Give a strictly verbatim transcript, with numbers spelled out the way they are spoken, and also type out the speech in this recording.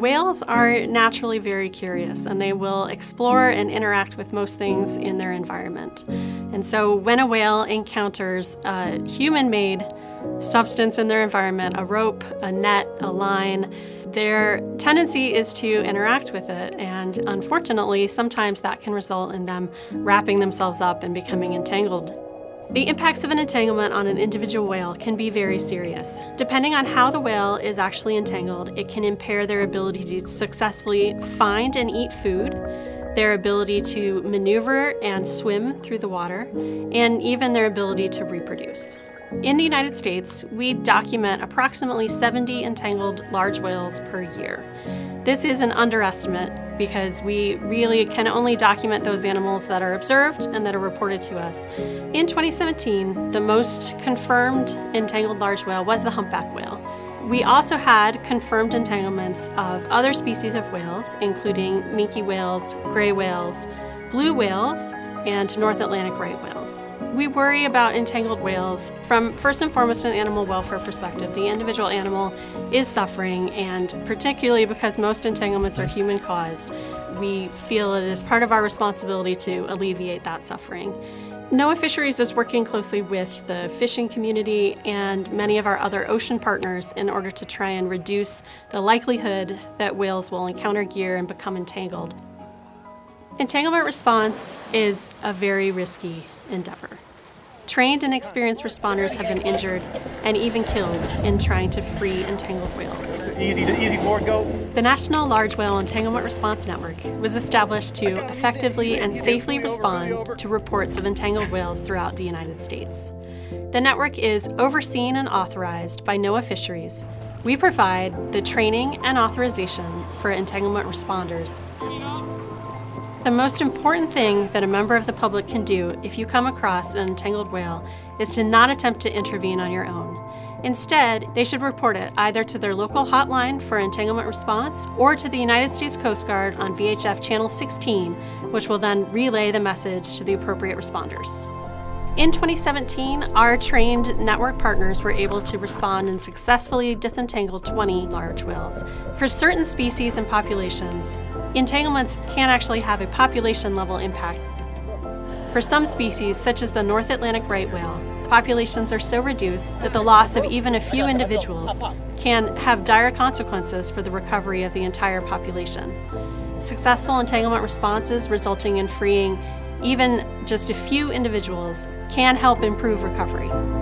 Whales are naturally very curious, and they will explore and interact with most things in their environment. And so when a whale encounters a human-made substance in their environment, a rope, a net, a line, their tendency is to interact with it, and unfortunately, sometimes that can result in them wrapping themselves up and becoming entangled. The impacts of an entanglement on an individual whale can be very serious. Depending on how the whale is actually entangled, it can impair their ability to successfully find and eat food, their ability to maneuver and swim through the water, and even their ability to reproduce. In the United States, we document approximately seventy entangled large whales per year. This is an underestimate because we really can only document those animals that are observed and that are reported to us. In twenty seventeen, the most confirmed entangled large whale was the humpback whale. We also had confirmed entanglements of other species of whales, including minke whales, gray whales, blue whales, and North Atlantic right whales. We worry about entangled whales from, first and foremost, an animal welfare perspective. The individual animal is suffering, and particularly because most entanglements are human-caused, we feel it is part of our responsibility to alleviate that suffering. NOAA Fisheries is working closely with the fishing community and many of our other ocean partners in order to try and reduce the likelihood that whales will encounter gear and become entangled. Entanglement response is a very risky endeavor. Trained and experienced responders have been injured and even killed in trying to free entangled whales. Easy, easy board go. The National Large Whale Entanglement Response Network was established to effectively and safely respond to reports of entangled whales throughout the United States. The network is overseen and authorized by NOAA Fisheries. We provide the training and authorization for entanglement responders. The most important thing that a member of the public can do if you come across an entangled whale is to not attempt to intervene on your own. Instead, they should report it either to their local hotline for entanglement response or to the United States Coast Guard on V H F Channel sixteen, which will then relay the message to the appropriate responders. In twenty seventeen, our trained network partners were able to respond and successfully disentangle twenty large whales. For certain species and populations, entanglements can actually have a population-level impact. For some species, such as the North Atlantic right whale, populations are so reduced that the loss of even a few individuals can have dire consequences for the recovery of the entire population. Successful entanglement responses resulting in freeing even just a few individuals can help improve recovery.